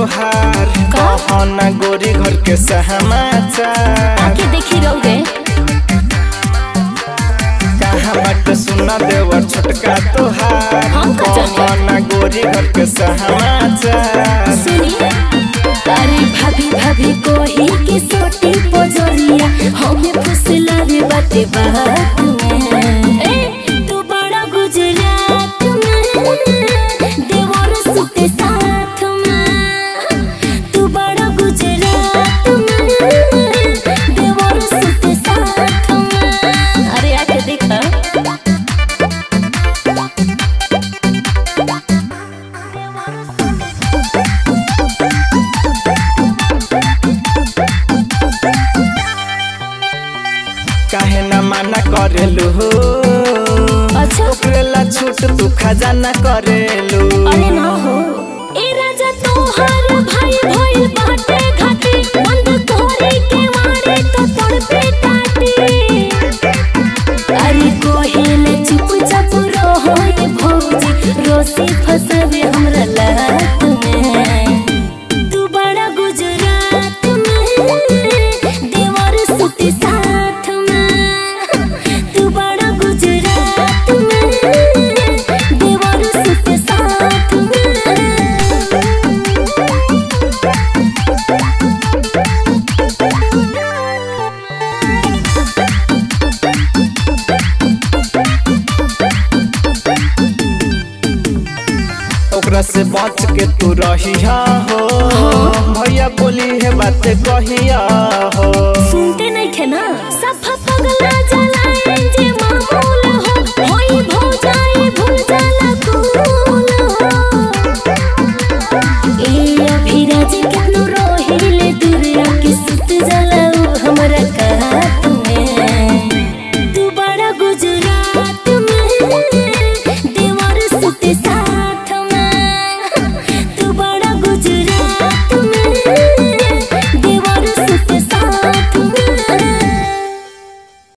तोहार कहना गोरी घर के समाचार आके देखी रहोगे कहाँ बात सुना देवर छोटका तोहार कहना गोरी घर के समाचार सुनी अरे भाभी भाभी कोही के सोटी पोजरिया हमें फुसलावे बाते बात में तू बड़ा गुजरात में देवर सुते साथ में तू बड़ा गुजरात में देवर सुते साथ में अरे आके देखा काहे न माना करेलू अच्छा ओकरेला छूट तू खजाना करेलू अरे ना हो ए राजा तोहार भाई भइल बाटे घाटी बंद तोरे के मारे तो तड़पे टाटी अरे कोहेले चुपचाप रहो ये भौजी रोसी फसावे हमरा लात में तू बड़ा गुजरात में देवर सुते साथ में तू बड़ा गुजरात में देवर सुते साथ में ओकरा से बच के तू रहिया हो भैया बोली है बात कहिया हो सुनते नहीं थे ना